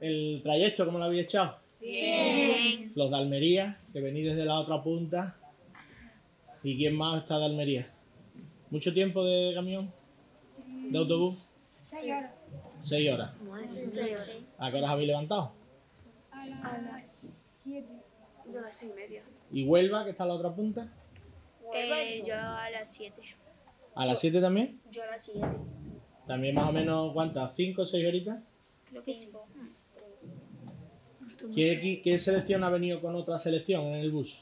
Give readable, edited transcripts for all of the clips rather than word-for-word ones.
¿El trayecto cómo lo habéis echado? Bien. Los de Almería, que venís desde la otra punta. ¿Y quién más está de Almería? ¿Mucho tiempo de camión? ¿De autobús? 6 horas. 6 horas. ¿A qué horas habéis levantado? A las 7. Yo a las 6:30. ¿Y Huelva, que está a la otra punta? Yo a las 7. ¿A las 7 también? Yo a las 7. ¿También más o menos cuántas? ¿5 o 6 horitas? Creo que sí. ¿Qué selección ha venido con otra selección en el bus?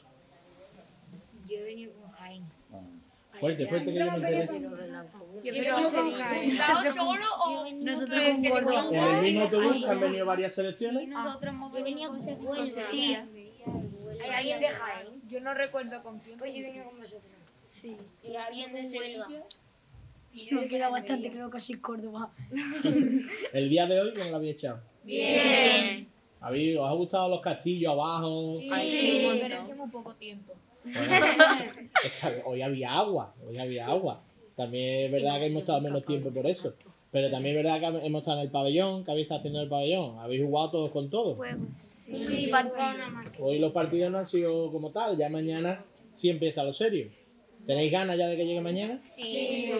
Yo he venido con Jaén. Fuerte, que yo me enteré. Yo creo que sería. ¿Solo o Nosotros con Córdoba. ¿En el mismo autobús han venido varias selecciones? nosotros hemos venido con Sevilla? Sí. ¿Hay alguien de Jaén? Yo no recuerdo con quién. Pues yo he venido con vosotros. Sí. ¿Y alguien de Sevilla? Me queda bastante, creo que sí, Córdoba. ¿El día de hoy cómo lo habéis echado? Bien. ¿Os ha gustado los castillos abajo? Sí. Pero hace muy poco tiempo. Bueno, es que hoy había agua. También es verdad que hemos estado menos tiempo por eso. Pero también es verdad que hemos estado en el pabellón. ¿Qué habéis estado haciendo en el pabellón? ¿Habéis jugado todos con todos? Sí, Hoy los partidos no han sido como tal. Ya mañana sí empieza lo serio. ¿Tenéis ganas ya de que llegue mañana? Sí.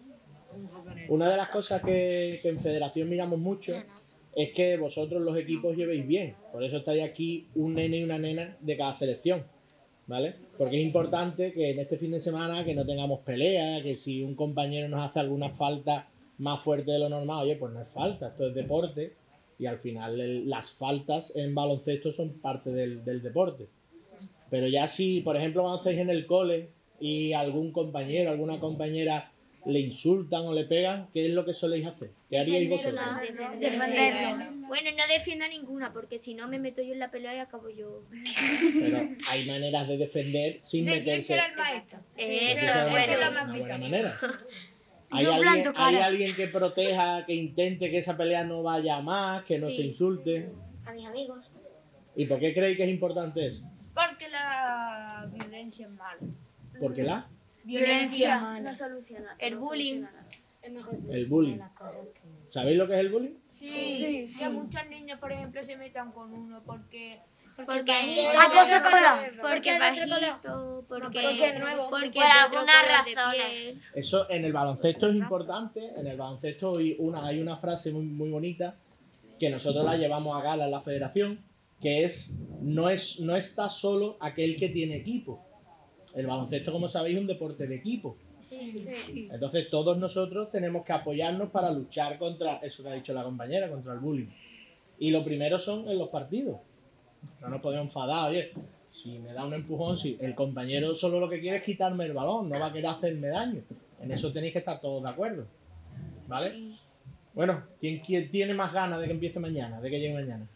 Una de las cosas que en Federación miramos mucho es que vosotros los equipos llevéis bien. Por eso estáis aquí un nene y una nena de cada selección, ¿vale? Porque es importante que en este fin de semana que no tengamos pelea, que si un compañero nos hace alguna falta más fuerte de lo normal, oye, pues no es falta, esto es deporte y al final las faltas en baloncesto son parte del deporte. Pero ya si, por ejemplo, cuando estáis en el cole y algún compañero, alguna compañera le insultan o le pegan, ¿qué es lo que soléis hacer? ¿Qué haríais vosotros? Defenderlo. Bueno, no defiendo a ninguna, porque si no me meto yo en la pelea y acabo yo. Pero hay maneras de defender sin meterse. al maestro. Eso, Esa bueno. es una buena manera. ¿Hay Yo planto hay cara. alguien que proteja, que intente que esa pelea no vaya a más, que no Sí. se insulte? A mis amigos. ¿Y por qué creéis que es importante eso? Porque la violencia es mala. ¿Por qué la? Violencia No mala. soluciona. El bullying. El bullying. ¿Sabéis lo que es el bullying? Sí. Que muchos niños, por ejemplo, se metan con uno porque Porque Acoso escolar. Porque es bajito, porque es nuevo. porque Por es de alguna otro color de razón. piel. Eso en el baloncesto es importante. En el baloncesto hay una frase muy bonita que nosotros la llevamos a gala en la federación, que es no está solo aquel que tiene equipo. El baloncesto, como sabéis, es un deporte de equipo. Entonces todos nosotros tenemos que apoyarnos para luchar contra eso que ha dicho la compañera, contra el bullying. Y lo primero son en los partidos. No nos podemos enfadar, oye, si me da un empujón, si el compañero solo lo que quiere es quitarme el balón, no va a querer hacerme daño. En eso tenéis que estar todos de acuerdo. ¿Vale? Bueno, ¿quién tiene más ganas de que empiece mañana, de que llegue mañana?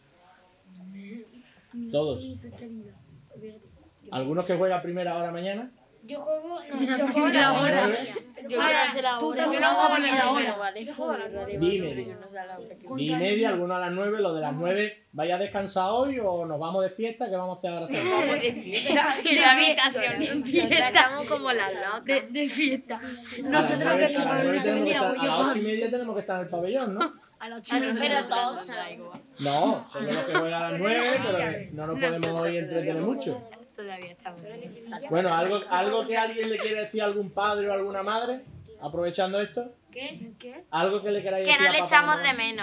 Todos. ¿Algunos que juegan a primera hora mañana? Yo juego La hora. Tú también no juegas juegas la hora. hora. 10:30, algunos a las 9, los de las 9, ¿vais a descansar hoy o nos vamos de fiesta? ¿Qué vamos a hacer ahora? Y la habitación. Estamos como las locas. De fiesta. Nosotros Nosotros que a las 9 tenemos que estar, a las 8:30 yo. tenemos que estar en el pabellón, ¿no? A las 8:30. Pero todos. No, solo los que juegan a las 9, pero no nos podemos hoy entretener mucho. Todavía estamos. Bueno, algo que alguien le quiere decir a algún padre o alguna madre, aprovechando esto. ¿Qué? Algo que le queráis Que decir no a le papá, echamos mamá. de menos.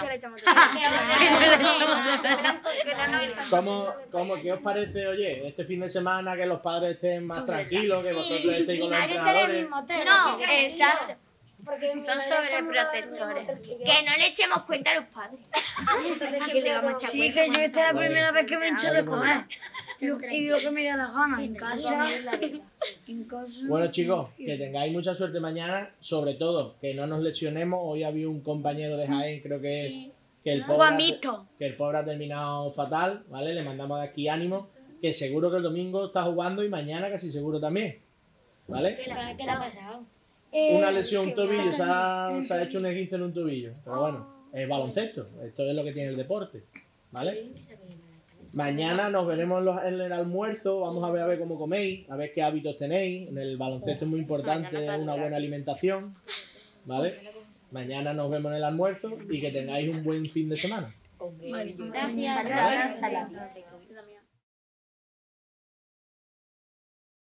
¿Qué os parece, oye, este fin de semana que los padres estén más tranquilos, que vosotros estéis con los entrenadores? No, exacto. Son sobreprotectores. Que no le echemos cuenta a los padres. Que le vamos a echar Sí, cuenta. que yo esta es la primera vez que me hincho de comer. Y lo que me da la gana. En casa. Bueno, chicos, que tengáis mucha suerte mañana, sobre todo que no nos lesionemos. Hoy había un compañero de Jaén, creo que es que el Juanito. que el pobre ha terminado fatal, ¿vale? Le mandamos de aquí ánimo, que seguro que el domingo está jugando y mañana casi seguro también, ¿vale? ¿Qué le ha pasado? Una lesión, un tobillo, se ha hecho un esguince en un tobillo, pero bueno, es baloncesto, esto es lo que tiene el deporte, ¿vale? Mañana nos veremos en el almuerzo, vamos a ver cómo coméis, a ver qué hábitos tenéis. En el baloncesto es muy importante una buena alimentación, ¿vale? Mañana nos vemos en el almuerzo y que tengáis un buen fin de semana. Vale. Gracias. Saludos a Saladín.